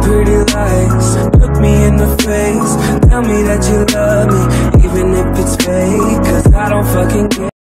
pretty lies. Look me in the face, tell me that you love me.